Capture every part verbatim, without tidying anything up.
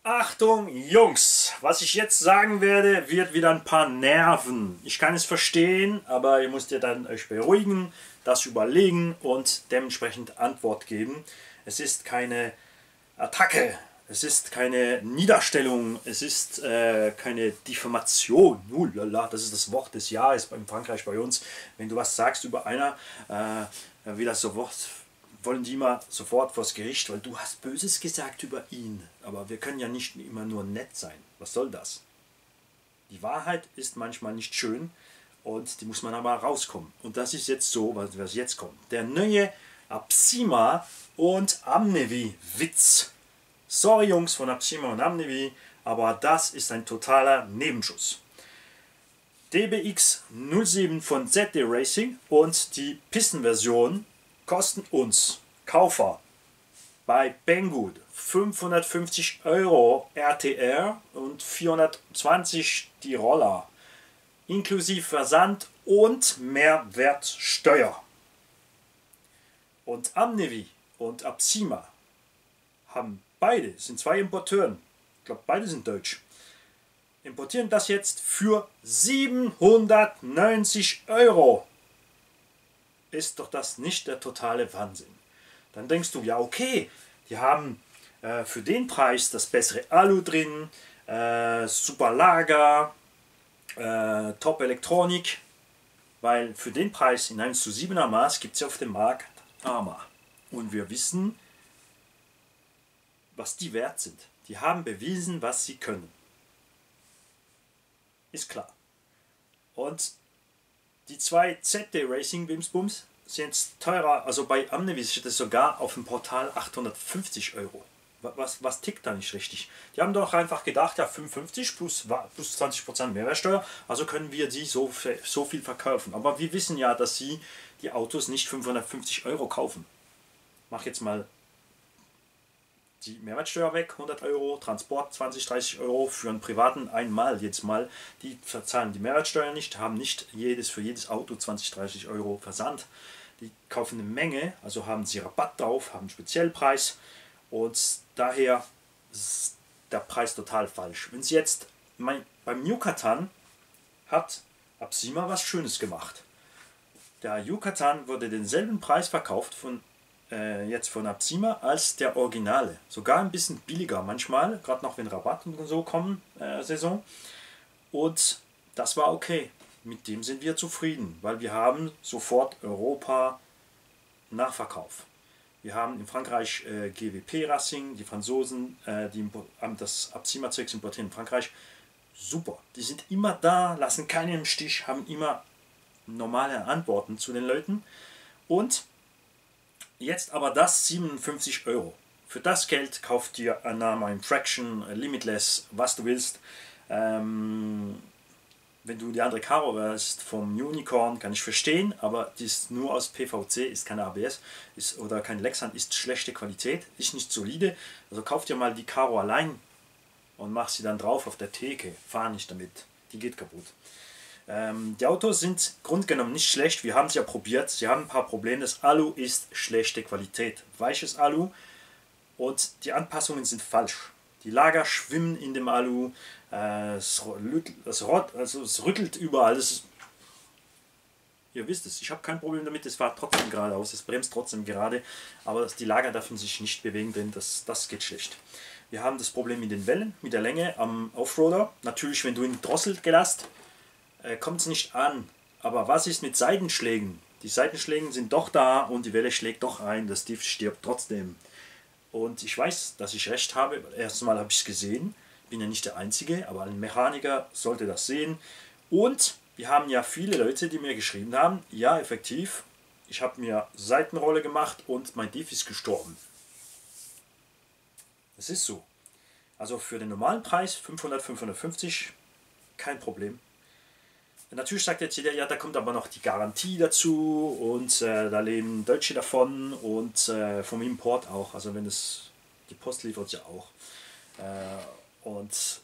Achtung, Jungs, was ich jetzt sagen werde, wird wieder ein paar nerven. Ich kann es verstehen, aber ihr müsst ihr dann euch beruhigen, das überlegen und dementsprechend Antwort geben. Es ist keine Attacke, es ist keine Niederstellung, es ist äh, keine Diffamation. Uh, lala, das ist das Wort des Jahres in Frankreich bei uns. Wenn du was sagst über einer, äh, wie das so Wort, wollen die immer sofort vors Gericht, weil du hast Böses gesagt über ihn. Aber wir können ja nicht immer nur nett sein. Was soll das? Die Wahrheit ist manchmal nicht schön und die muss man aber rauskommen. Und das ist jetzt so, was jetzt kommt. Der neue Apsima und Amnevi Witz. Sorry Jungs von Apsima und Amnevi, aber das ist ein totaler Nebenschuss. D B X null sieben von Z D Racing und die Pistenversion kosten uns Kaufer bei Banggood fünfhundertfünfzig Euro R T R und vierhundertzwanzig die Roller, inklusive Versand und Mehrwertsteuer. Und Amnevi und Apsima haben beide, sind zwei Importeuren, ich glaube beide sind deutsch, importieren das jetzt für siebenhundertneunzig Euro. Ist doch das nicht der totale Wahnsinn? Dann denkst du, ja okay, die haben äh, für den Preis das bessere Alu drin, äh, super Lager, äh, Top Elektronik, weil für den Preis in eins zu siebener Maß gibt es ja auf dem Markt Arma. Und wir wissen, was die wert sind. Die haben bewiesen, was sie können. Ist klar. Und die zwei Z D Racing Bimsbums sind teurer, also bei Amnevi steht es sogar auf dem Portal achthundertfünfzig Euro. Was, was tickt da nicht richtig? Die haben doch einfach gedacht, ja fünfundfünfzig plus, plus zwanzig Prozent Mehrwertsteuer, also können wir die so, so viel verkaufen. Aber wir wissen ja, dass sie die Autos nicht fünfhundertfünfzig Euro kaufen. Mach jetzt mal die Mehrwertsteuer weg, hundert Euro, Transport zwanzig, dreißig Euro, für einen Privaten einmal jetzt mal. Die verzahlen die Mehrwertsteuer nicht, haben nicht jedes für jedes Auto zwanzig, dreißig Euro Versand. Die kaufen eine Menge, also haben sie Rabatt drauf, haben einen Speziellpreis und daher ist der Preis total falsch. Wenn sie jetzt, mein, beim Yucatan hat Apsima was Schönes gemacht. Der Yucatan wurde denselben Preis verkauft von jetzt von Apsima als der Originale. Sogar ein bisschen billiger manchmal, gerade noch wenn Rabatt und so kommen, äh, Saison. Und das war okay. Mit dem sind wir zufrieden, weil wir haben sofort Europa Nachverkauf. Wir haben in Frankreich äh, G W P Racing, die Franzosen, äh, die das Apsima-Zeugs importieren in Frankreich. Super. Die sind immer da, lassen keinen im Stich, haben immer normale Antworten zu den Leuten. Und jetzt aber das siebenundfünfzig Euro. Für das Geld kauft ihr ein Name, ein Fraction, Limitless, was du willst. Ähm, wenn du die andere Karo hast vom Unicorn, kann ich verstehen, aber die ist nur aus P V C, ist keine A B S ist, oder kein Lexan, ist schlechte Qualität, ist nicht solide. Also kauf dir mal die Karo allein und mach sie dann drauf auf der Theke. Fahr nicht damit, die geht kaputt. Die Autos sind grundgenommen nicht schlecht, wir haben es ja probiert, sie haben ein paar Probleme, das Alu ist schlechte Qualität, weiches Alu und die Anpassungen sind falsch. Die Lager schwimmen in dem Alu, äh, es, es, also es rüttelt überall, es, ihr wisst es, ich habe kein Problem damit, es fährt trotzdem geradeaus, es bremst trotzdem gerade, aber die Lager dürfen sich nicht bewegen, denn das, das geht schlecht. Wir haben das Problem mit den Wellen, mit der Länge am Offroader, natürlich wenn du ihn drosselt gelasst, kommt es nicht an. Aber was ist mit Seitenschlägen? Die Seitenschläge sind doch da und die Welle schlägt doch ein, das Diff stirbt trotzdem. Und ich weiß, dass ich recht habe, weil erstens mal habe ich es gesehen, bin ja nicht der Einzige, aber ein Mechaniker sollte das sehen. Und wir haben ja viele Leute, die mir geschrieben haben, ja effektiv, ich habe mir Seitenrolle gemacht und mein Diff ist gestorben. Das ist so. Also für den normalen Preis fünfhundert, fünfhundertfünfzig, kein Problem. Natürlich sagt jetzt jeder, ja, da kommt aber noch die Garantie dazu und äh, da leben Deutsche davon und äh, vom Import auch, also wenn es, die Post liefert ja auch. Äh, und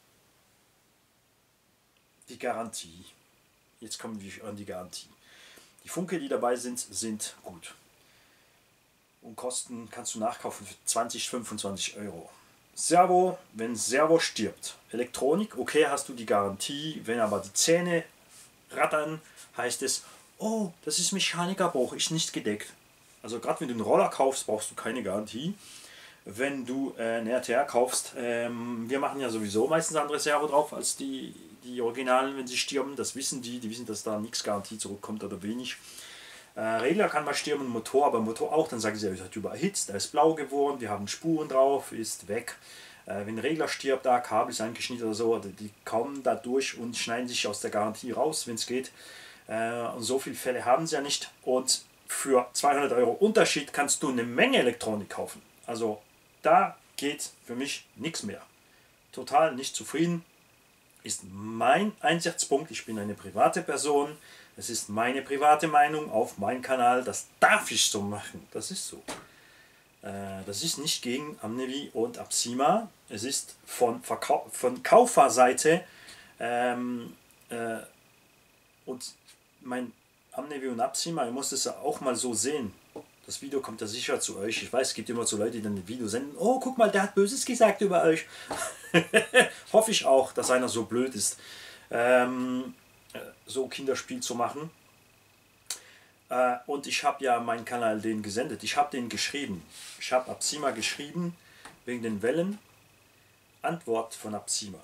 die Garantie, jetzt kommen wir an die Garantie. Die Funke, die dabei sind, sind gut. Und kosten kannst du nachkaufen für zwanzig, fünfundzwanzig Euro. Servo, wenn Servo stirbt. Elektronik, okay, hast du die Garantie. Wenn aber die Zähne rattern, heißt es, oh, das ist Mechanikerbruch, ist nicht gedeckt. Also gerade wenn du einen Roller kaufst, brauchst du keine Garantie. Wenn du äh, einen R T R kaufst, ähm, wir machen ja sowieso meistens andere Servo drauf als die, die Originalen, wenn sie stirben. Das wissen die, die wissen, dass da nichts Garantie zurückkommt oder wenig. Äh, Regler kann mal stirben, Motor, aber Motor auch, dann sagen sie, er ist überhitzt, er ist blau geworden, wir haben Spuren drauf, ist weg. Äh, wenn ein Regler stirbt, da Kabel ist eingeschnitten oder so, die kommen da durch und schneiden sich aus der Garantie raus, wenn es geht. Äh, und so viele Fälle haben sie ja nicht. Und für zweihundert Euro Unterschied kannst du eine Menge Elektronik kaufen. Also da geht für mich nichts mehr. Total nicht zufrieden. Ist mein Einsatzpunkt. Ich bin eine private Person. Es ist meine private Meinung auf meinem Kanal. Das darf ich so machen. Das ist so. Äh, das ist nicht gegen Amnevi und Apsima. Es ist von, Verkau von Kauferseite. Ähm, äh, und mein Amnevi und Apsima, ihr müsst es auch mal so sehen. Das Video kommt ja sicher zu euch. Ich weiß, es gibt immer so Leute, die dann ein Video senden. Oh, guck mal, der hat Böses gesagt über euch. Hoffe ich auch, dass einer so blöd ist, ähm, so Kinderspiel zu machen. Äh, und ich habe ja meinen Kanal den gesendet. Ich habe den geschrieben. Ich habe Apsima geschrieben, wegen den Wellen. Antwort von Apsima.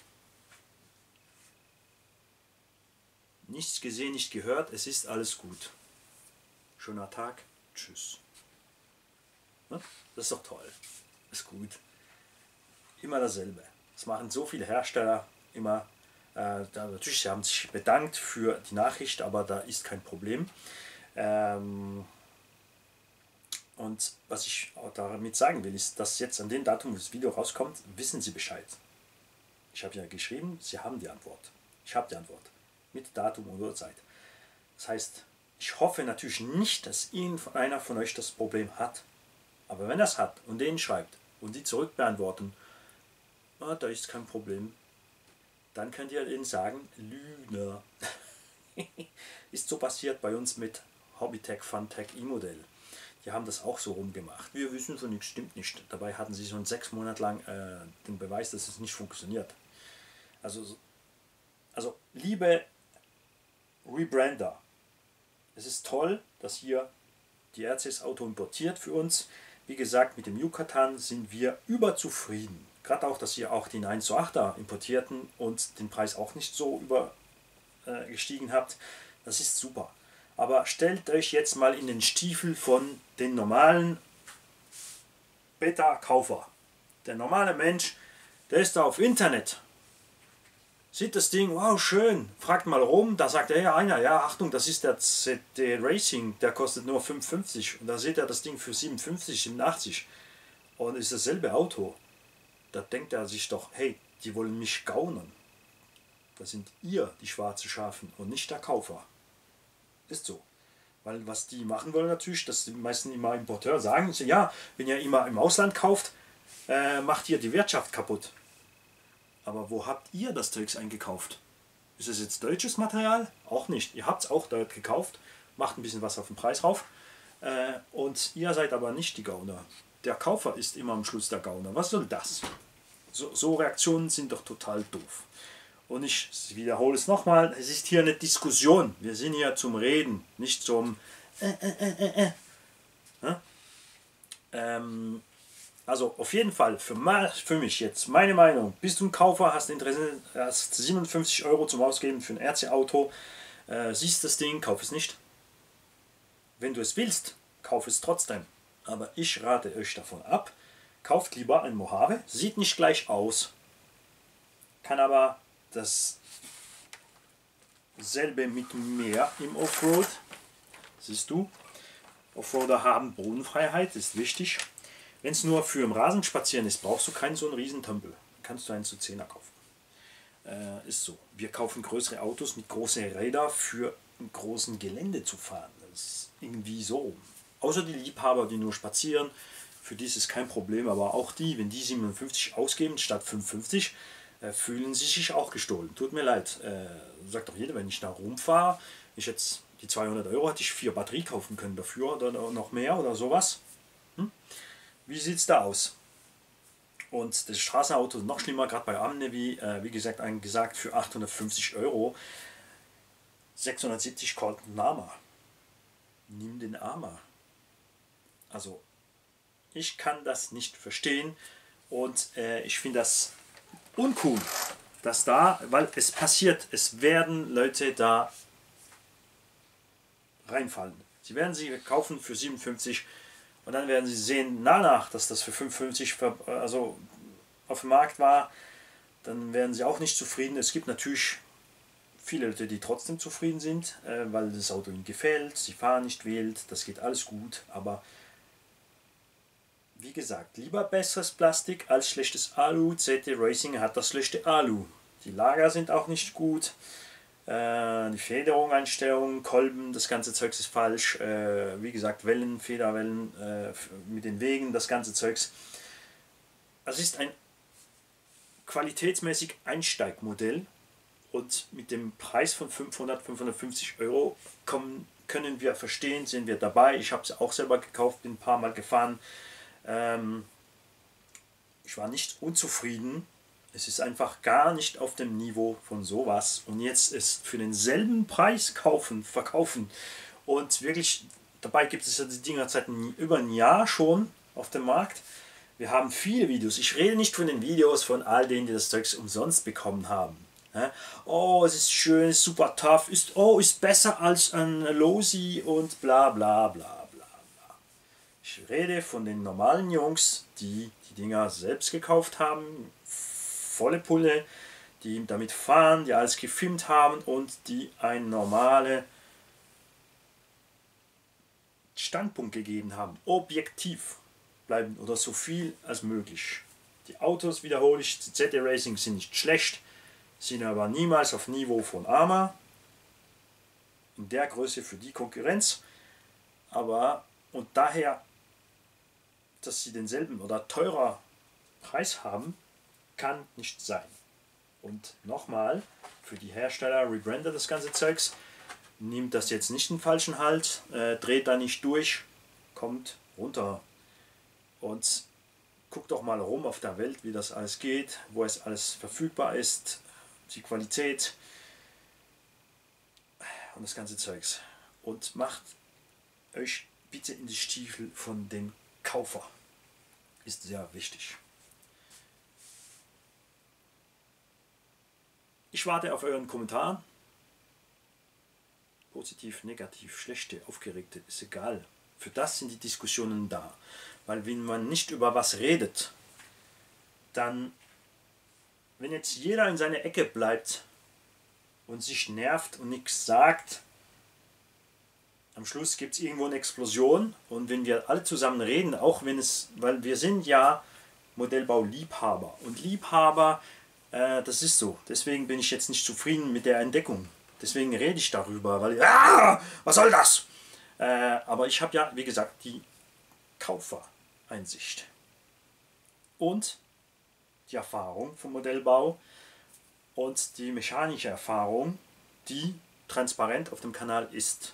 Nichts gesehen, nicht gehört. Es ist alles gut. Schöner Tag. Tschüss. Das ist doch toll. Ist gut. Immer dasselbe. Das machen so viele Hersteller immer. Äh, da, natürlich, sie haben sich bedankt für die Nachricht, aber da ist kein Problem. Ähm, und was ich auch damit sagen will, ist, dass jetzt an dem Datum, wo das Video rauskommt, wissen Sie Bescheid. Ich habe ja geschrieben, Sie haben die Antwort. Ich habe die Antwort. Mit Datum und Uhrzeit. Das heißt, ich hoffe natürlich nicht, dass einer von euch das Problem hat. Aber wenn er es hat und den schreibt und die zurück beantworten, ah, da ist kein Problem, dann könnt ihr denen sagen, Lügner. Ist so passiert bei uns mit Hobbytech, Funtech, E-Modell. Die haben das auch so rumgemacht. Wir wissen von nichts, stimmt nicht. Dabei hatten sie schon sechs Monate lang äh, den Beweis, dass es nicht funktioniert. Also, also liebe Rebrander, es ist toll, dass ihr die R C S-Auto importiert für uns. Wie gesagt, mit dem Yucatan sind wir überzufrieden. Gerade auch, dass ihr auch den eins zu achter importierten und den Preis auch nicht so übergestiegen äh, habt. Das ist super. Aber stellt euch jetzt mal in den Stiefel von den normalen Beta-Kaufer. Der normale Mensch, der ist da auf Internet. Sieht das Ding, wow, schön, fragt mal rum, da sagt er ja einer, ja, Achtung, das ist der Z D Racing, der kostet nur fünfundfünfzig. Und da seht ihr das Ding für siebenundfünfzig, siebenundachtzig. Und ist dasselbe Auto. Da denkt er sich doch, hey, die wollen mich gaunern. Das sind ihr, die schwarze Schafen, und nicht der Kaufer. Ist so. Weil was die machen wollen natürlich, dass die meisten immer Importeur sagen, ja, wenn ihr immer im Ausland kauft, äh, macht ihr die Wirtschaft kaputt. Aber wo habt ihr das Zeugs eingekauft? Ist es jetzt deutsches Material? Auch nicht. Ihr habt es auch dort gekauft, macht ein bisschen was auf den Preis rauf. Äh, und ihr seid aber nicht die Gauner. Der Kaufer ist immer am Schluss der Gauner. Was soll das? So, so Reaktionen sind doch total doof. Und ich wiederhole es nochmal, es ist hier eine Diskussion. Wir sind hier zum Reden, nicht zum äh, äh, äh, äh. Ja? Ähm, Also auf jeden Fall, für, für mich jetzt, meine Meinung, bist du ein Kaufer, hast Interesse, hast siebenundfünfzig Euro zum Ausgeben für ein R C-Auto, äh, siehst das Ding, kauf es nicht. Wenn du es willst, kauf es trotzdem. Aber ich rate euch davon ab, kauft lieber ein Mojave, sieht nicht gleich aus, kann aber dasselbe mit mehr im Offroad, siehst du, Offroader haben Bodenfreiheit, ist wichtig. Wenn es nur für im Rasen spazieren ist, brauchst du keinen so einen Riesentempel. Dann kannst du einen zu zehner kaufen. Äh, ist so. Wir kaufen größere Autos mit großen Rädern für im großen Gelände zu fahren. Das ist irgendwie so. Außer die Liebhaber, die nur spazieren, für die ist es kein Problem. Aber auch die, wenn die siebenundfünfzig ausgeben statt fünfundfünfzig, äh, fühlen sie sich auch gestohlen. Tut mir leid. Äh, sagt doch jeder, wenn ich da rumfahre, ich jetzt die zweihundert Euro hätte ich vier Batterie kaufen können dafür oder noch mehr oder sowas. Hm? Wie sieht es da aus? Und das Straßenauto noch schlimmer, gerade bei Amnevi, äh, wie gesagt, gesagt für achthundertfünfzig Euro, sechshundertsiebzig kostet ein Arma. Nimm den Arma. Also ich kann das nicht verstehen und äh, ich finde das uncool, dass da, weil es passiert, es werden Leute da reinfallen. Sie werden sie kaufen für siebenundfünfzig und dann werden sie sehen danach, dass das für fünfundfünfzig also auf dem Markt war, dann werden sie auch nicht zufrieden. Es gibt natürlich viele Leute, die trotzdem zufrieden sind, äh, weil das Auto ihnen gefällt, sie fahren nicht wild, das geht alles gut, aber wie gesagt, lieber besseres Plastik als schlechtes Alu. Z D Racing hat das schlechte Alu. Die Lager sind auch nicht gut. Äh, die Federung, Einstellungen, Kolben, das ganze Zeug ist falsch. Äh, wie gesagt, Wellen, Federwellen äh, mit den Wegen, das ganze Zeugs. Es ist ein qualitätsmäßig Einsteigmodell und mit dem Preis von fünfhundert, fünfhundertfünfzig Euro kommen, können wir verstehen, sind wir dabei. Ich habe es auch selber gekauft, bin ein paar Mal gefahren. Ähm, ich war nicht unzufrieden. Es ist einfach gar nicht auf dem Niveau von sowas. Und jetzt es für denselben Preis kaufen, verkaufen und wirklich, dabei gibt es ja die Dinger seit über ein Jahr schon auf dem Markt. Wir haben viele Videos. Ich rede nicht von den Videos von all denen, die das Zeugs umsonst bekommen haben. Oh, es ist schön, ist super tough, ist, oh, ist besser als ein Losi und bla bla bla bla bla. Ich rede von den normalen Jungs, die die Dinger selbst gekauft haben, volle Pulle, die damit fahren, die alles gefilmt haben und die einen normalen Standpunkt gegeben haben. Objektiv bleiben oder so viel als möglich. Die Autos, wiederhole ich, Z D Racing sind nicht schlecht, sind aber niemals auf Niveau von Arma. In der Größe für die Konkurrenz. Aber, und daher, dass sie denselben oder teurer Preis haben, kann nicht sein. Und nochmal, für die Hersteller, rebrandet das ganze Zeugs, nimmt das jetzt nicht den falschen Halt, äh, dreht da nicht durch, kommt runter und guckt doch mal rum auf der Welt, wie das alles geht, wo es alles verfügbar ist, die Qualität und das ganze Zeugs. Und macht euch bitte in die Stiefel von dem Kaufer. Ist sehr wichtig. Ich warte auf euren Kommentar. Positiv, negativ, schlechte, aufgeregte, ist egal. Für das sind die Diskussionen da. Weil wenn man nicht über was redet, dann, wenn jetzt jeder in seiner Ecke bleibt und sich nervt und nichts sagt, am Schluss gibt es irgendwo eine Explosion. Und wenn wir alle zusammen reden, auch wenn es, weil wir sind ja Modellbau-Liebhaber. Und Liebhaber, äh, das ist so. Deswegen bin ich jetzt nicht zufrieden mit der Entdeckung. Deswegen rede ich darüber, weil, ah, was soll das? Äh, aber ich habe ja, wie gesagt, die Kaufereinsicht. Und die Erfahrung vom Modellbau und die mechanische Erfahrung, die transparent auf dem Kanal ist.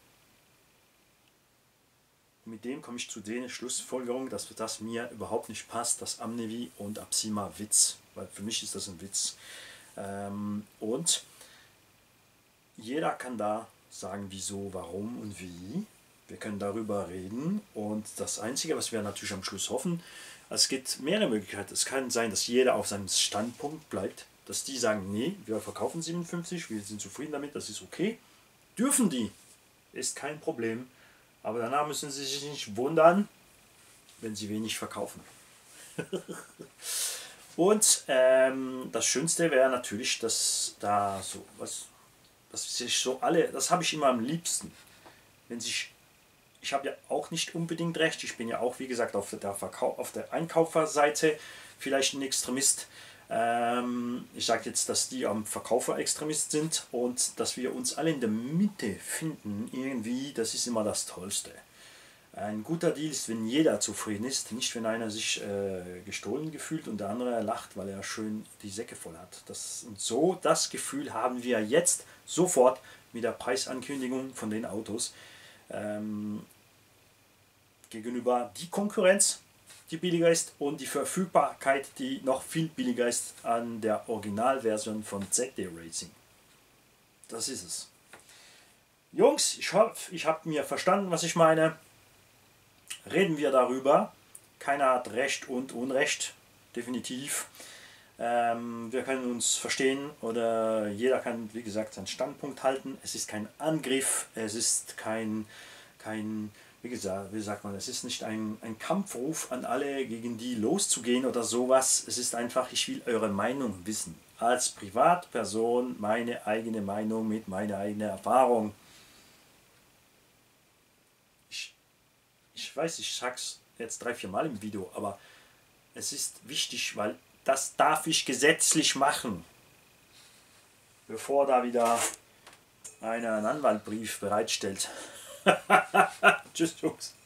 Und mit dem komme ich zu der Schlussfolgerung, dass das mir überhaupt nicht passt, das Amnevi und Apsima Witz, weil für mich ist das ein Witz. Ähm, und jeder kann da sagen, wieso, warum und wie. Wir können darüber reden und das Einzige, was wir natürlich am Schluss hoffen, es gibt mehrere Möglichkeiten. Es kann sein, dass jeder auf seinem Standpunkt bleibt, dass die sagen, nee, wir verkaufen siebenundfünfzig, wir sind zufrieden damit, das ist okay. Dürfen die, ist kein Problem, aber danach müssen sie sich nicht wundern, wenn sie wenig verkaufen. Und ähm, das Schönste wäre natürlich, dass da so was, dass sich so alle, das habe ich immer am liebsten, wenn sich, ich habe ja auch nicht unbedingt recht, ich bin ja auch wie gesagt auf der, Verkau auf der Einkauferseite vielleicht ein Extremist. Ähm, ich sage jetzt, dass die am Verkäufer Extremist sind und dass wir uns alle in der Mitte finden, irgendwie, das ist immer das Tollste. Ein guter Deal ist, wenn jeder zufrieden ist, nicht wenn einer sich äh, gestohlen gefühlt und der andere lacht, weil er schön die Säcke voll hat. Das, und so das Gefühl haben wir jetzt sofort mit der Preisankündigung von den Autos ähm, gegenüber die Konkurrenz. die billiger ist und die Verfügbarkeit, die noch viel billiger ist an der Originalversion von Z D Racing. Das ist es. Jungs, ich hoffe, ich habe mir verstanden, was ich meine. Reden wir darüber. Keiner hat Recht und Unrecht, definitiv. Ähm, wir können uns verstehen oder jeder kann, wie gesagt, seinen Standpunkt halten. Es ist kein Angriff, es ist kein, kein wie gesagt, wie sagt man, es ist nicht ein, ein Kampfruf an alle, gegen die loszugehen oder sowas. Es ist einfach, ich will eure Meinung wissen. Als Privatperson meine eigene Meinung mit meiner eigenen Erfahrung. Ich, ich weiß, ich sag's jetzt drei, vier Mal im Video, aber es ist wichtig, weil das darf ich gesetzlich machen, bevor da wieder einer einen Anwaltbrief bereitstellt. Tschüss, Jungs.